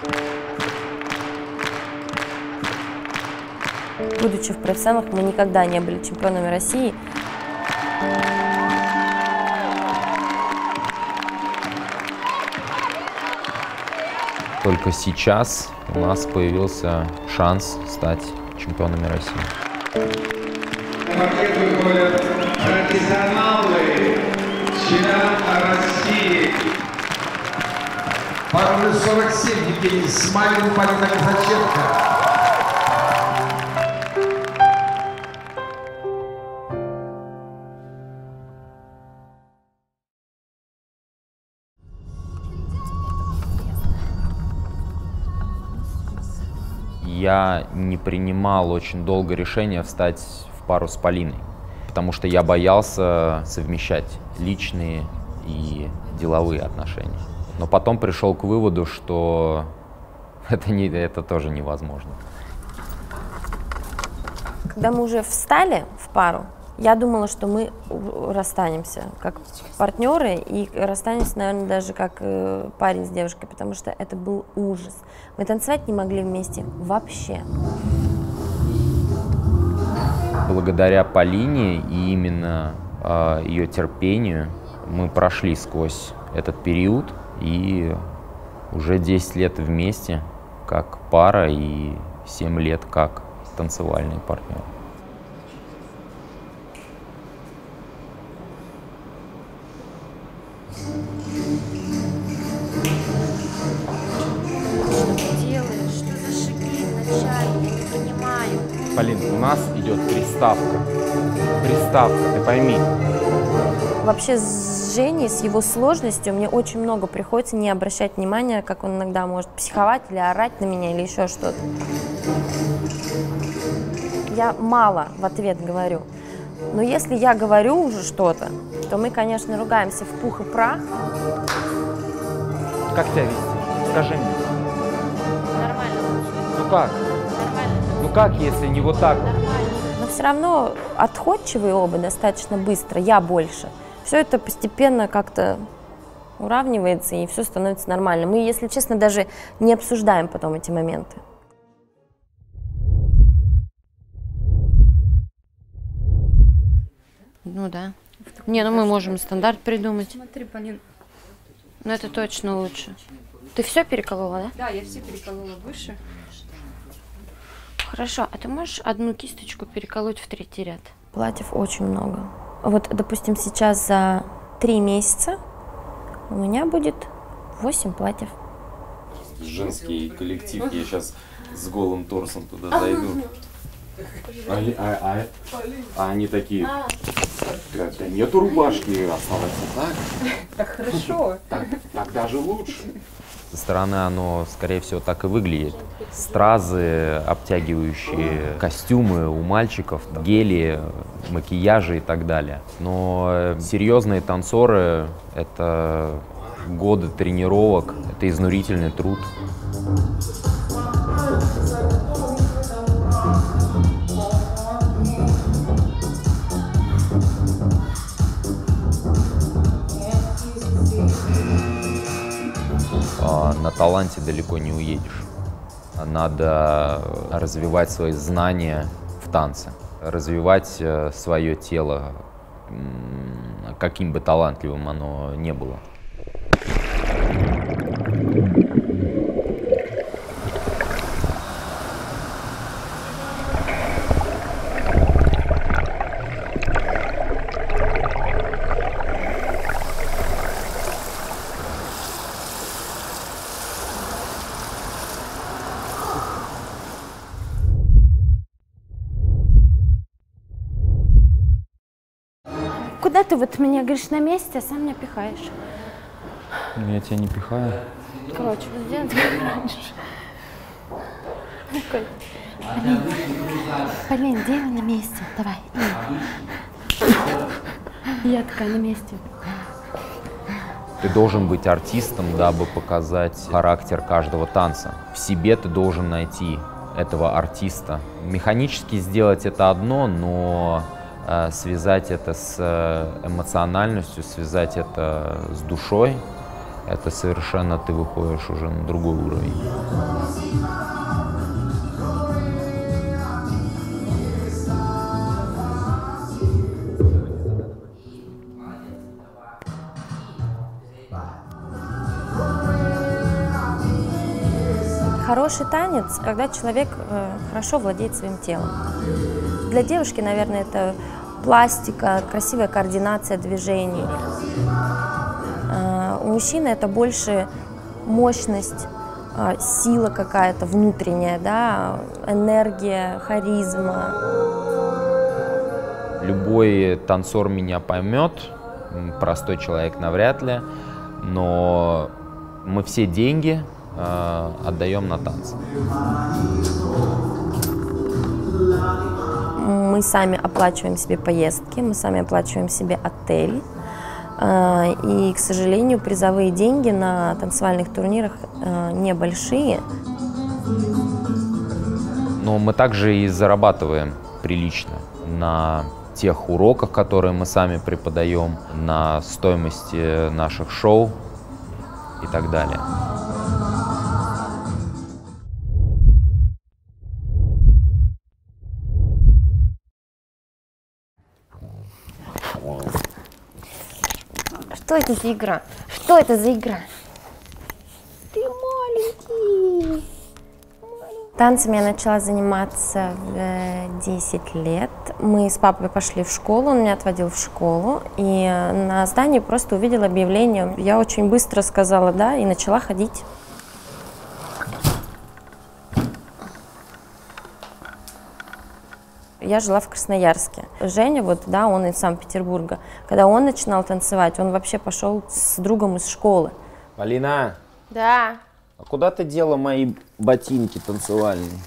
Будучи в профессионалах, мы никогда не были чемпионами России. Только сейчас у нас появился шанс стать чемпионами России. Профессионалы, чемпионат России. Пароль 47, Евгений Смайлин, Полина Казаченко. Я не принимал очень долго решение встать в пару с Полиной, потому что я боялся совмещать личные и деловые отношения. Но потом пришел к выводу, что это тоже невозможно. Когда мы уже встали в пару, я думала, что мы расстанемся как партнеры и расстанемся, наверное, даже как парень с девушкой, потому что это был ужас. Мы танцевать не могли вместе вообще. Благодаря Полине и именно ее терпению мы прошли сквозь этот период и уже 10 лет вместе как пара и 7 лет как танцевальный партнер. Полин, у нас идет приставка. Приставка, ты пойми. Вообще с Женей, с его сложностью, мне очень много приходится не обращать внимания, как он иногда может психовать или орать на меня, или еще что-то. Я мало в ответ говорю. Но если я говорю уже что-то, то мы, конечно, ругаемся в пух и прах. Как тебя вести? Скажи мне. Нормально. Ну как? Ну как, если не вот так вот? Но все равно отходчивые оба достаточно быстро, я больше. Все это постепенно как-то уравнивается, и все становится нормально. Мы, если честно, даже не обсуждаем потом эти моменты. Ну да. Не, ну мы можем стандарт придумать. Смотри, Полин. Но это точно лучше. Ты все переколола, да? Да, я все переколола выше. Хорошо, а ты можешь одну кисточку переколоть в третий ряд? Платьев очень много. Вот, допустим, сейчас за 3 месяца у меня будет 8 платьев. Женский коллектив, я сейчас с голым торсом туда зайду. А они такие, да нету рубашки, осталось так. Так хорошо. Так даже лучше. Со стороны оно, скорее всего, так и выглядит. Стразы, обтягивающие костюмы у мальчиков, гели, макияжи и так далее. Но серьезные танцоры — это годы тренировок, это изнурительный труд. На таланте далеко не уедешь. Надо развивать свои знания в танце, развивать свое тело, каким бы талантливым оно ни было. Куда ты вот меня говоришь на месте, а сам меня пихаешь? Я тебя не пихаю. Короче, вот сделай так раньше. Полин, делай на месте, давай. Я такая на месте. Ты должен быть артистом, дабы показать характер каждого танца. В себе ты должен найти этого артиста. Механически сделать это одно, но связать это с эмоциональностью, связать это с душой, это совершенно ты выходишь уже на другой уровень. Хороший танец, когда человек хорошо владеет своим телом. Для девушки, наверное, это пластика, красивая координация движений. У мужчины это больше мощность, сила какая-то внутренняя, да, энергия, харизма. Любой танцор меня поймет, простой человек навряд ли, но мы все деньги отдаем на танцы. Мы сами оплачиваем себе поездки, мы сами оплачиваем себе отель. И, к сожалению, призовые деньги на танцевальных турнирах небольшие. Но мы также и зарабатываем прилично на тех уроках, которые мы сами преподаем, на стоимости наших шоу и так далее. Что это за игра? Что это за игра? Ты маленький. Танцами я начала заниматься в 10 лет. Мы с папой пошли в школу, он меня отводил в школу. И на здании просто увидела объявление. Я очень быстро сказала «да» и начала ходить. Я жила в Красноярске. Женя, вот, да, он из Санкт-Петербурга. Когда он начинал танцевать, он вообще пошел с другом из школы. Полина, Да. а куда ты дела мои ботинки танцевальные?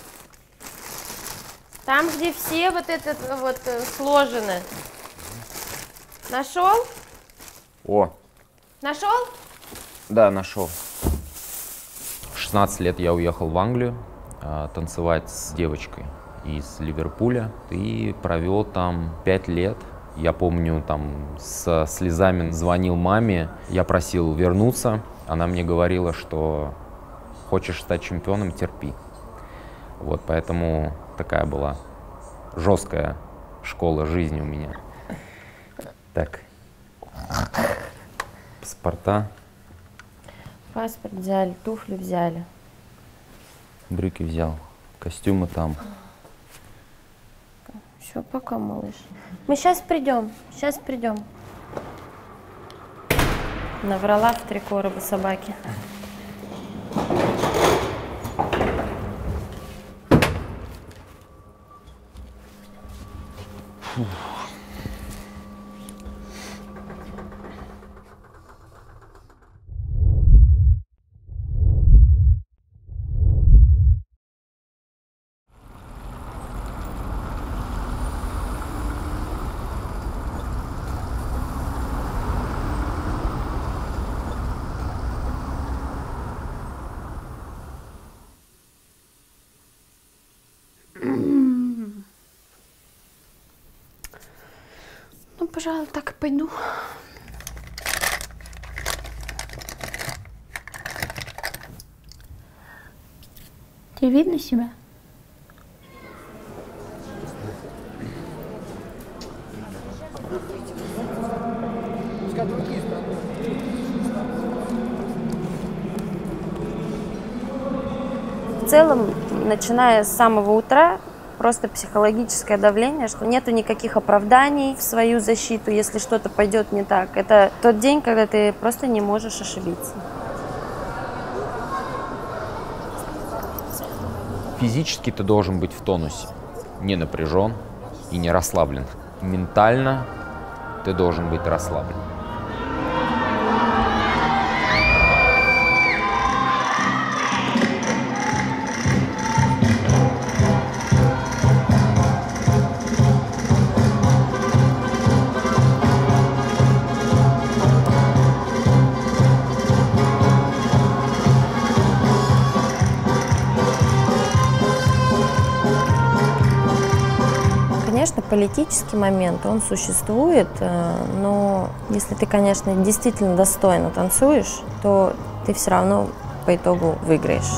Там, где все вот это вот сложены. Нашел? О, Нашел? да, нашел. В 16 лет я уехал в Англию танцевать с девочкой из Ливерпуля и провел там 5 лет. Я помню, там со слезами звонил маме, я просил вернуться. Она мне говорила, что хочешь стать чемпионом, терпи. Вот, поэтому такая была жесткая школа жизни у меня. Так, паспорта, Паспорт взяли, туфли взяли. брюки взял, костюмы там. Все, пока, малыш. Мы сейчас придем, сейчас придем. Наврала в 3 короба собаки. Ну, пожалуй, так и пойду. Тебе видно себя? В целом, начиная с самого утра, просто психологическое давление, что нету никаких оправданий в свою защиту, если что-то пойдет не так. Это тот день, когда ты просто не можешь ошибиться. Физически ты должен быть в тонусе, не напряжен и не расслаблен. Ментально ты должен быть расслаблен. Конечно, политический момент, он существует, но если ты, конечно, действительно достойно танцуешь, то ты все равно по итогу выиграешь.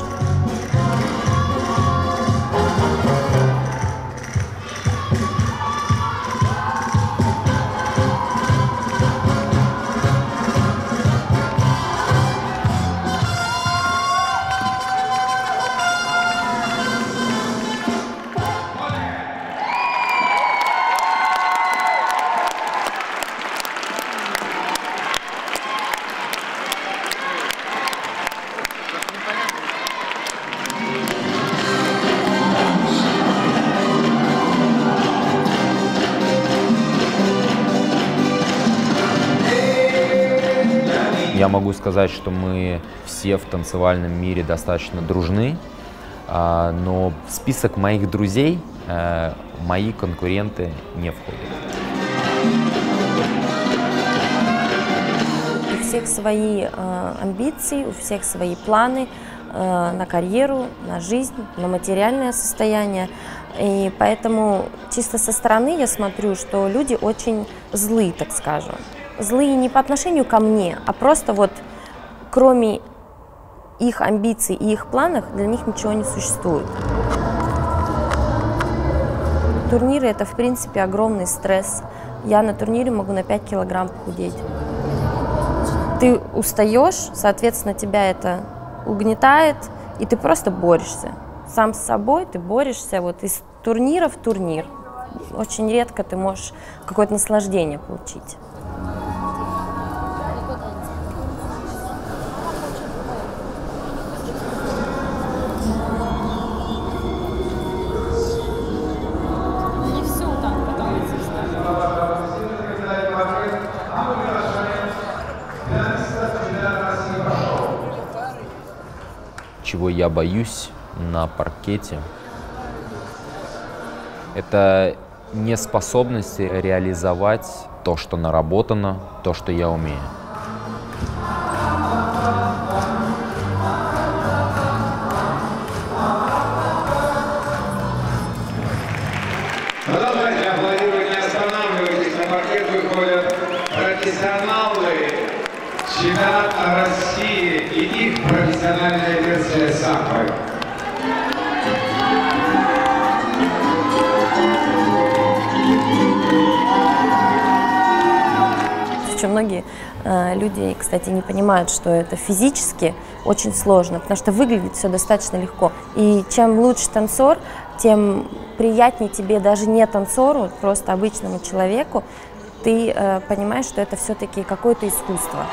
Я могу сказать, что мы все в танцевальном мире достаточно дружны, но в список моих друзей мои конкуренты не входят. У всех свои амбиции, у всех свои планы на карьеру, на жизнь, на материальное состояние. И поэтому чисто со стороны я смотрю, что люди очень злые, так скажем. Злые не по отношению ко мне, а просто вот кроме их амбиций и их планов для них ничего не существует. Турниры — это, в принципе, огромный стресс. Я на турнире могу на 5 килограмм похудеть. Ты устаешь, соответственно, тебя это угнетает, и ты просто борешься. Сам с собой ты борешься вот из турнира в турнир. Очень редко ты можешь какое-то наслаждение получить. Чего я боюсь на паркете, это неспособность реализовать то, что наработано, то, что я умею. Продолжайте аплодировать, не останавливайтесь. На паркет выходят профессионалы чемпионата России и их профессиональная версия самбо. Причем многие люди, кстати, не понимают, что это физически очень сложно, потому что выглядит все достаточно легко. И чем лучше танцор, тем приятнее тебе даже не танцору, просто обычному человеку. Ты понимаешь, что это все-таки какое-то искусство.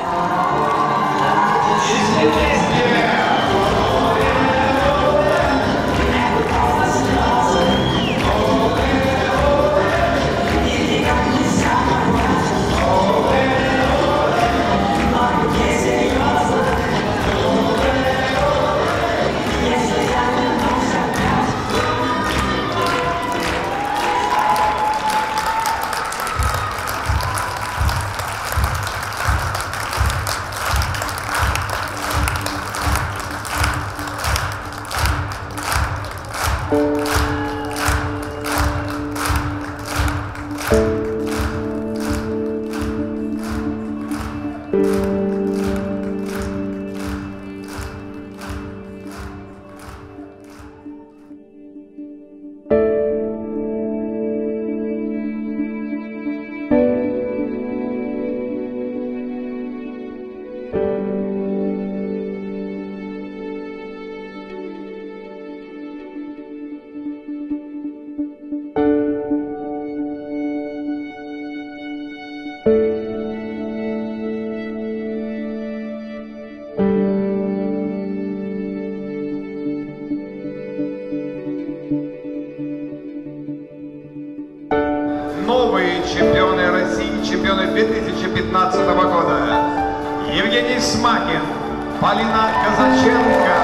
Новые чемпионы России, чемпионы 2015 года. Евгений Смакин, Полина Казаченко.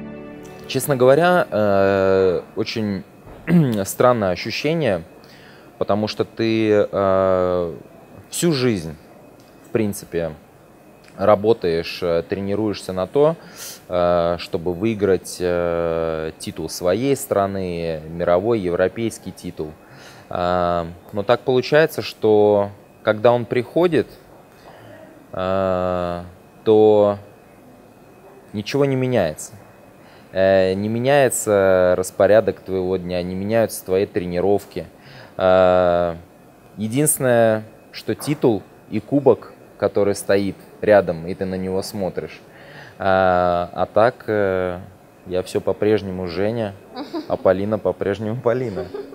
Честно говоря, очень странное ощущение, потому что ты всю жизнь, в принципе, работаешь, тренируешься на то, чтобы выиграть титул своей страны, мировой, европейский титул. Но так получается, что когда он приходит, то ничего не меняется. Не меняется распорядок твоего дня, не меняются твои тренировки. Единственное, что титул и кубок, который стоит рядом, и ты на него смотришь. А так я все по-прежнему Женя, а Полина по-прежнему Полина.